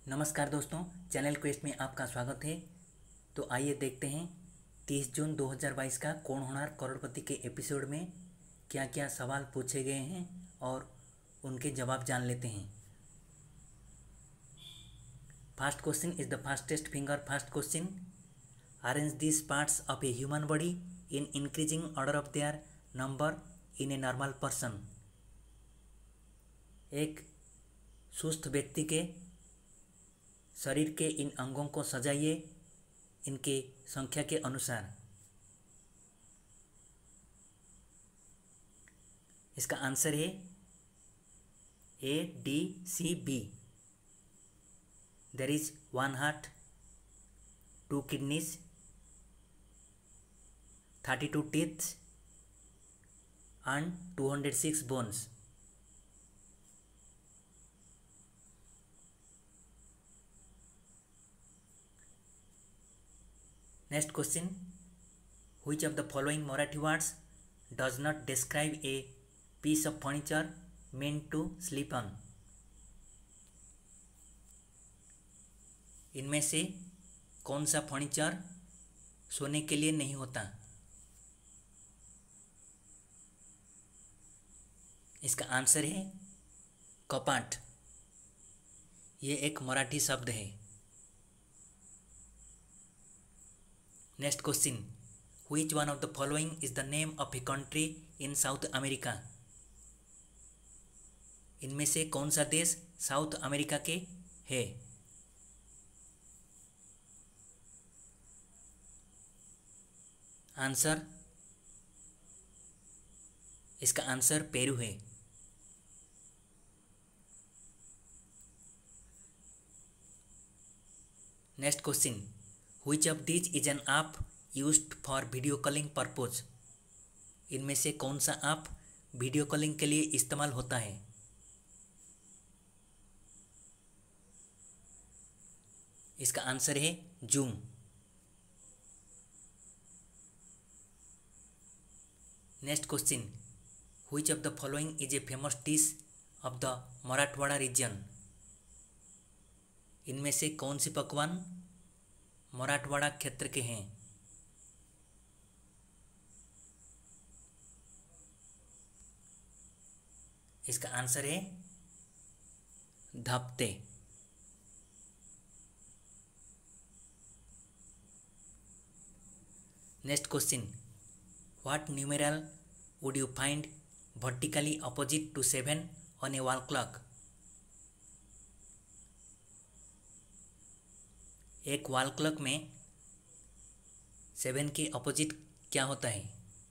नमस्कार दोस्तों, channel quest में आपका स्वागत है। तो आइए देखते हैं 30 जून 2022 का कौन होणार करोड़पति के एपिसोड में क्या क्या सवाल पूछे गए हैं और उनके जवाब जान लेते हैं। First question is the fastest finger. First question, arrange this parts of a human body in increasing order of their number in a normal person. एक सुस्त व्यक्ति के शरीर के इन अंगों को सजाइए इनके संख्या के अनुसार। इसका आंसर है A D C B. There is 1 heart, 2 kidneys, 32 teeth and 206 bones. Next question, which of the following Marathi words does not describe a piece of furniture meant to sleep on? इनमें से कौन सा furniture सोने के लिए नहीं होता? इसका आंसर है कपाट। ये एक मराठी शब्द है। Next question, which one of the following is the name of a country in South America? इनमें से कौन सा देश साउथ अमेरिका के है? आंसर, इसका आंसर पेरू है। Next question, which of this is an app used for video calling purpose? इनमें से कौन सा ऐप वीडियो कॉलिंग के लिए इस्तेमाल होता है? इसका आंसर है Zoom. Next question, which of the following is a famous dish of the Marathwada region? इनमें से कौन सी पकवान मराठवाड़ा क्षेत्र के हैं? इसका आंसर है dhapate. Next question, what numeral would you find vertically opposite to 7 on a wall clock? एक वॉल क्लॉक में 7 के अपोजिट क्या होता है?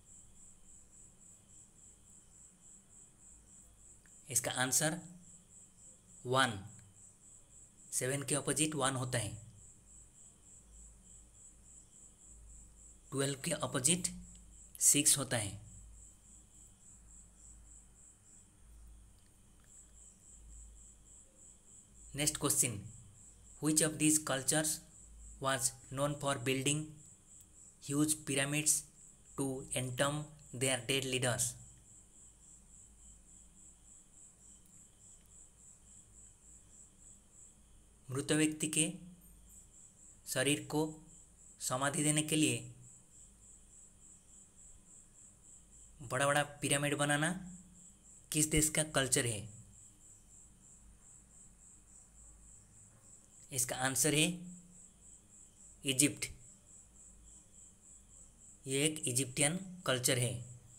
इसका आंसर 1। 7 के अपोजिट 1 होता है। 12 के अपोजिट 6 होता है। Next question, which of these cultures was known for building huge pyramids to entomb their dead leaders? मृत व्यक्ति के शरीर को समाधि देने के लिए बड़ा बड़ा पिरामिड बनाना किस देश का कल्चर है? इसका आंसर है इजिप्ट। ये एक इजिप्टियन कल्चर है।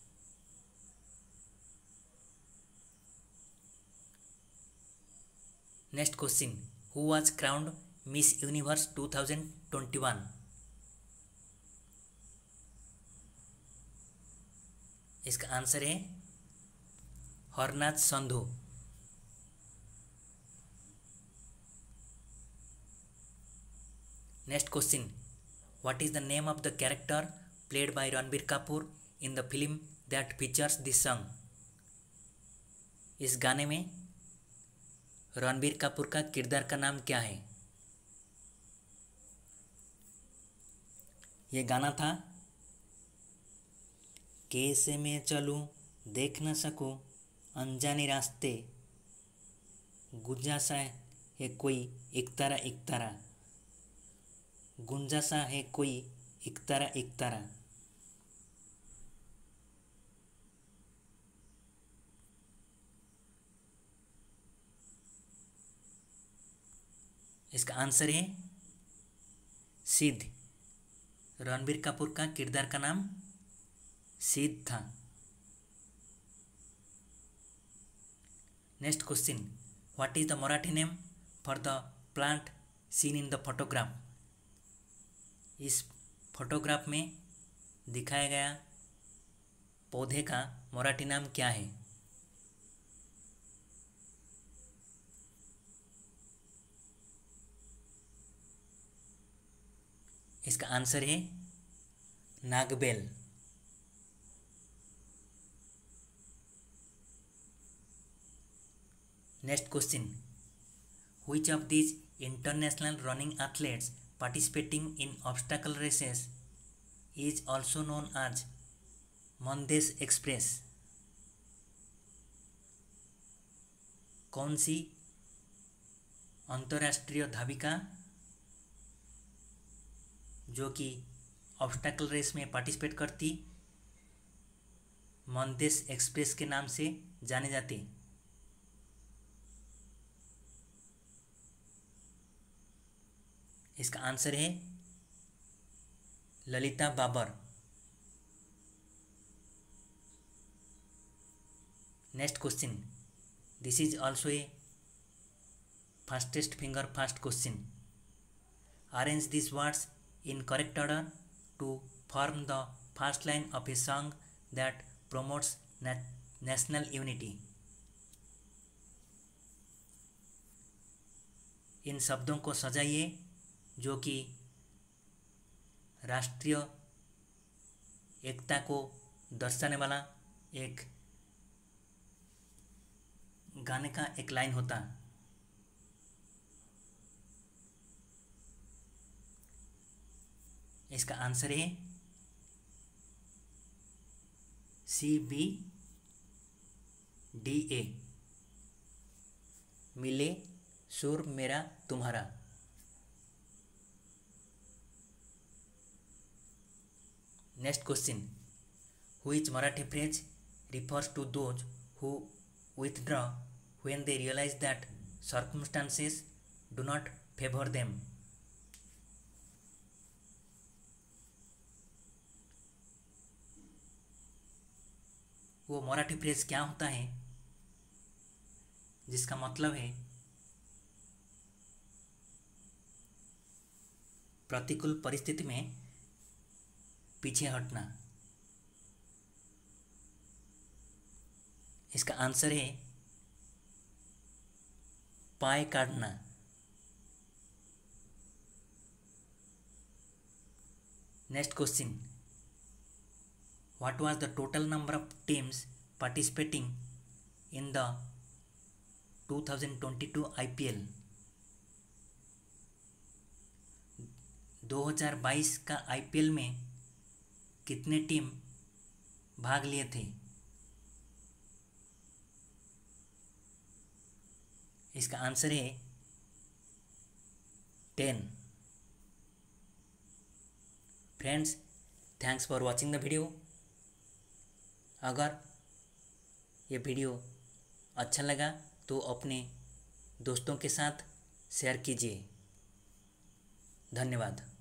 Next question, who was crowned Miss Universe 2021? इसका आंसर है Harnaaz Sandhu. Next question, what is the name of the character played by Ranbir Kapoor in the film that features this song? इस गाने में रणबीर कपूर का किरदार का नाम क्या है? ये गाना था कैसे मैं चलूं देख न सकूं अनजाने रास्ते, गुजा सा है कोई एकतारा एकतारा, गुंजा सा है कोई एकतारा एकतारा। इसका आंसर है सिद्ध। रणबीर कपूर का किरदार का नाम सिद्ध था। Next question, what is the Marathi name for the plant seen in the photograph. इस फोटोग्राफ में दिखाया गया पौधे का मराठी नाम क्या है। इसका आंसर है नागबेल। Next question, which of these international running athletes participating in obstacle races is also known as Mandesh Express. कौन सी अंतर्राष्ट्रीय धाविका जो कि ऑब्स्टैकल रेस में पार्टिसिपेट करती मंदेश एक्सप्रेस के नाम से जाने जाते। इसका आंसर है Lalita Babar. Next question, this is also a fastest finger fast question. Arrange this words in correct order to form the first line of a song that promotes national unity। इन शब्दों को सजाइए जो कि राष्ट्रीय एकता को दर्शाने वाला एक गाने का एक लाइन होता। इसका आंसर है CBDA, मिले सुर मेरा तुम्हारा। Next question, which Marathi phrase refers to those who withdraw when they realize that circumstances do not favor them। वो मराठी फ्रेज क्या होता है जिसका मतलब है प्रतिकूल परिस्थिति में पीछे हटना। इसका आंसर है पाय काटना। Next question, what was the total number of teams participating in the 2022 IPL। 2022 का IPL में कितने टीम भाग लिए थे। इसका आंसर है 10। Friends, thanks for watching the video. अगर ये वीडियो अच्छा लगा तो अपने दोस्तों के साथ शेयर कीजिए। धन्यवाद।